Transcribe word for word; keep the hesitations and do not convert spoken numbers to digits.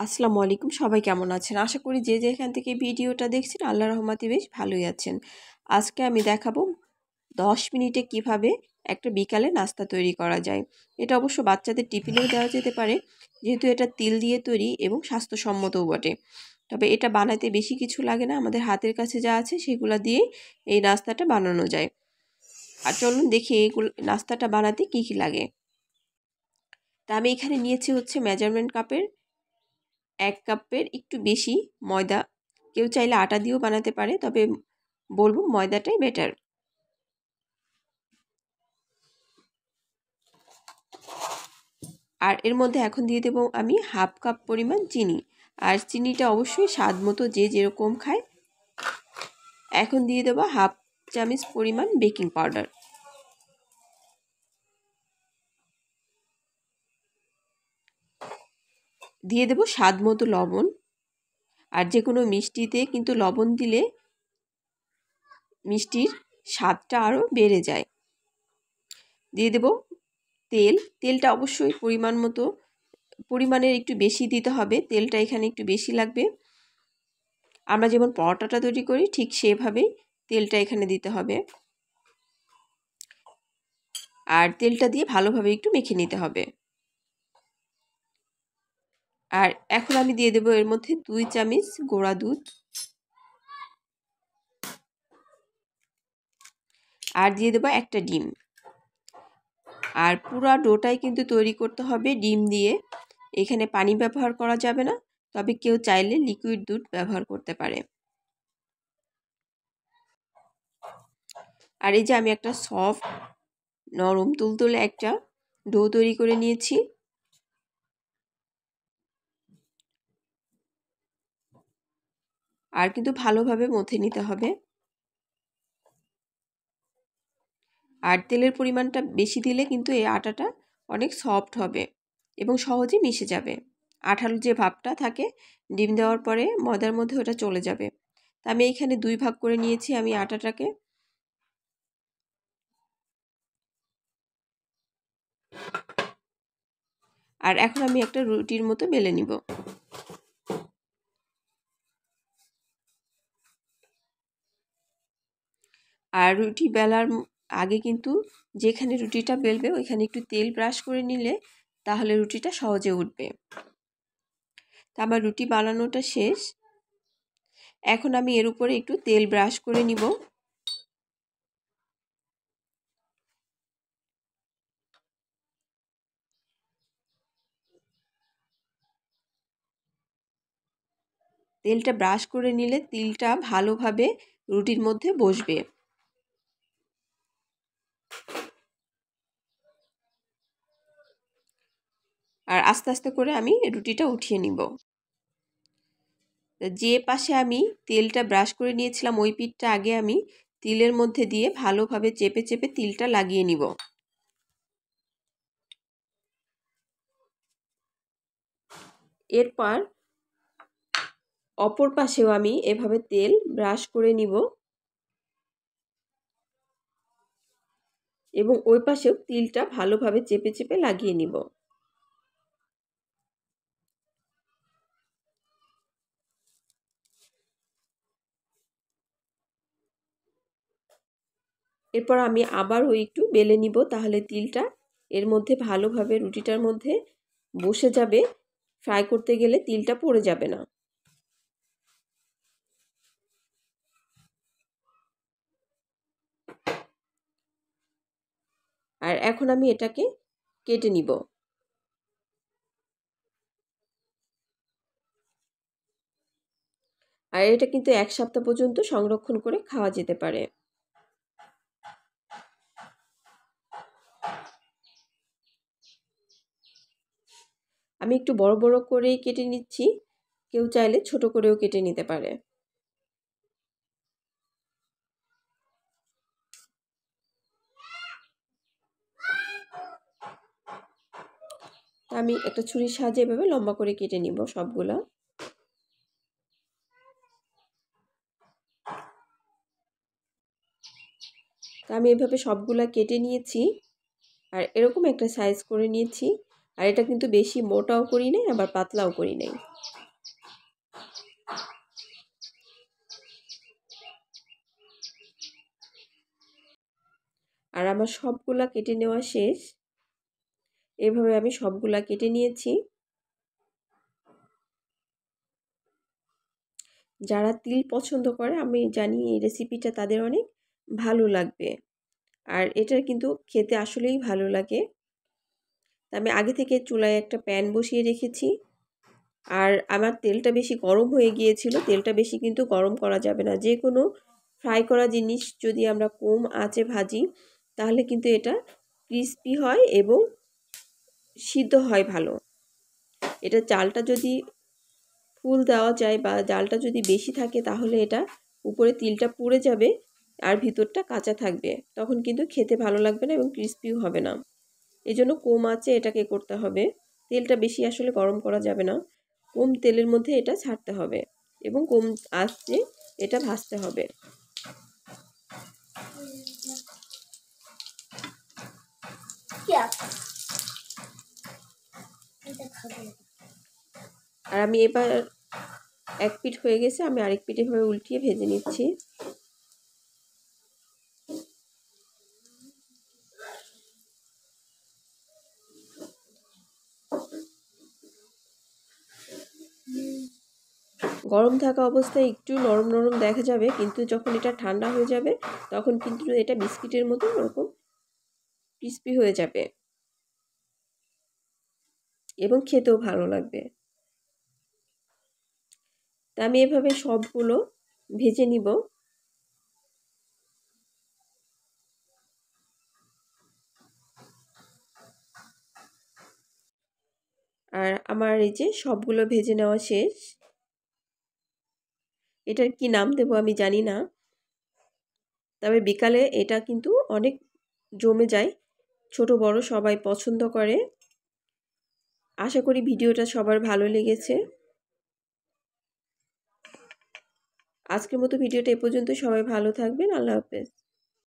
আসসালামু আলাইকুম, সবাই কেমন আছেন? আশা করি যে যেখান থেকে ভিডিওটা দেখছেন আল্লাহর রহমতে বেশ ভালোই আছেন। আজকে আমি দেখাবো দশ মিনিটে কিভাবে একটা বিকালে নাস্তা তৈরি করা যায়। এটা অবশ্য বাচ্চাদের টিফিনেও দেওয়া যেতে পারে, যেহেতু এটা তিল দিয়ে তৈরি এবং স্বাস্থ্যসম্মতও বটে। তবে এটা বানাতে বেশি কিছু লাগে না, আমাদের হাতের কাছে যা আছে সেগুলো দিয়ে এই নাস্তাটা বানানো যায়। আর চলুন দেখি এইগুলো নাস্তাটা বানাতে কী কী লাগে। তা আমি এখানে নিয়েছি হচ্ছে মেজারমেন্ট কাপের এক কাপের একটু বেশি ময়দা। কেউ চাইলে আটা দিয়েও বানাতে পারে, তবে বলবো ময়দাটাই বেটার। আর এর মধ্যে এখন দিয়ে দেবো আমি হাফ কাপ পরিমাণ চিনি। আর চিনিটা অবশ্যই স্বাদ মতো যে যেরকম খায়। এখন দিয়ে দেবো হাফ চামচ পরিমাণ বেকিং পাউডার। দিয়ে দেবো স্বাদ মতো লবণ। আর যে কোনো মিষ্টিতে কিন্তু লবণ দিলে মিষ্টির স্বাদটা আরও বেড়ে যায়। দিয়ে দেবো তেল। তেলটা অবশ্যই পরিমাণ মতো পরিমাণের একটু বেশি দিতে হবে, তেলটা এখানে একটু বেশি লাগবে। আমরা যেমন পরোটাটা তৈরি করি ঠিক সেভাবেই তেলটা এখানে দিতে হবে। আর তেলটা দিয়ে ভালোভাবে একটু মেখে নিতে হবে। আর এখন আমি দিয়ে দেবো এর মধ্যে দুই চামচ গুঁড়া দুধ। আর দিয়ে দেবো একটা ডিম। আর পুরা ডোটাই কিন্তু তৈরি করতে হবে ডিম দিয়ে। এখানে পানি ব্যবহার করা যাবে না, তবে কেউ চাইলে লিকুইড দুধ ব্যবহার করতে পারে। আর এই যে আমি একটা সফট নরম তুলতুলে একটা ডো তৈরি করে নিয়েছি। আর কিন্তু ভালোভাবে মথে নিতে হবে। আর তেলের পরিমাণটা বেশি দিলে কিন্তু এই আটাটা অনেক সফট হবে এবং সহজে মিশে যাবে। আঠালো যে ভাবটা থাকে ডিম দেওয়ার পরে ময়দার মধ্যে ওটা চলে যাবে। তা আমি এইখানে দুই ভাগ করে নিয়েছি আমি আটাটাকে। আর এখন আমি একটা রুটির মতো বেলে নিব। আর রুটি বেলার আগে কিন্তু যেখানে রুটিটা বেলবে ওইখানে একটু তেল ব্রাশ করে নিলে তাহলে রুটিটা সহজে উঠবে। তা আমার রুটি বানানোটা শেষ। এখন আমি এর উপরে একটু তেল ব্রাশ করে নিব। তেলটা ব্রাশ করে নিলে তিলটা ভালোভাবে রুটির মধ্যে বসবে। আর আস্তে আস্তে করে আমি রুটিটা উঠিয়ে নিব। যে পাশে আমি তেলটা ব্রাশ করে নিয়েছিলাম ওই পিঠটা আগে আমি তিলের মধ্যে দিয়ে ভালোভাবে চেপে চেপে তিলটা লাগিয়ে নিব। এরপর অপর পাশেও আমি এভাবে তেল ব্রাশ করে নিব এবং ওই পাশেও তিলটা ভালোভাবে চেপে চেপে লাগিয়ে নিব। এরপর আমি আবারও একটু বেলে নিব, তাহলে তিলটা এর মধ্যে ভালোভাবে রুটিটার মধ্যে বসে যাবে। ফ্রাই করতে গেলে তিলটা পড়ে যাবে না। আর এখন আমি এটাকে কেটে নিব। আর এটা কিন্তু এক সপ্তাহ পর্যন্ত সংরক্ষণ করে খাওয়া যেতে পারে। আমি একটু বড় বড় করেই কেটে নিচ্ছি, কেউ চাইলে ছোট করেও কেটে নিতে পারে। আমি একটা ছুরির সাহায্যে এভাবে লম্বা করে কেটে নিব সবগুলো। আমি এভাবে সবগুলা কেটে নিয়েছি আর এরকম একটা সাইজ করে নিয়েছি। আর এটা কিন্তু বেশি মোটাও করি নাই আবার পাতলাও করি নাই। আর আমার সবগুলা কেটে নেওয়া শেষ। এভাবে আমি সবগুলা কেটে নিয়েছি। যারা তিল পছন্দ করে আমি জানি এই রেসিপিটা তাদের অনেক ভালো লাগবে। আর এটা কিন্তু খেতে আসলেই ভালো লাগে। আমি আগে থেকে চুলায় একটা প্যান বসিয়ে রেখেছি। আর আমার তেলটা বেশি গরম হয়ে গিয়েছিল। তেলটা বেশি কিন্তু গরম করা যাবে না। যে কোনো ফ্রাই করা জিনিস যদি আমরা কম আঁচে ভাজি তাহলে কিন্তু এটা ক্রিস্পি হয় এবং সিদ্ধ হয় ভালো। এটা জালটা যদি ফুল দেওয়া যায় বা জালটা যদি বেশি থাকে তাহলে এটা উপরে তিলটা পুড়ে যাবে আর ভিতরটা কাঁচা থাকবে, তখন কিন্তু খেতে ভালো লাগবে না এবং ক্রিস্পিও হবে না। এই জন্য কম আঁচে এটাকে করতে হবে। তেলটা বেশি আসলে গরম করা যাবে না, কম তেলের মধ্যে এটা ছাড়তে হবে এবং কম আঁচে এটা ভাজতে হবে। আর আমি এবার এক পিঠ হয়ে গেছে, আমি আরেক পিঠ এভাবে উল্টিয়ে ভেজে নিচ্ছি। গরম থাকা অবস্থায় একটু নরম নরম দেখা যাবে, কিন্তু যখন এটা ঠান্ডা হয়ে যাবে তখন কিন্তু এটা বিস্কিটের মতো ওরকম ক্রিস্পি হয়ে যাবে এবং খেতেও ভালো লাগবে। তা আমি এভাবে সবগুলো ভেজে নিব। আর আমার এই যে সবগুলো ভেজে নেওয়া শেষ। এটার কি নাম দেব আমি জানি না, তবে বিকালে এটা কিন্তু অনেক জমে যায়, ছোট বড় সবাই পছন্দ করে। আশা করি ভিডিওটা সবার ভালো লেগেছে। আজকের মতো ভিডিওটা এ পর্যন্ত। সবাই ভালো থাকবেন। আল্লাহ হাফেজ।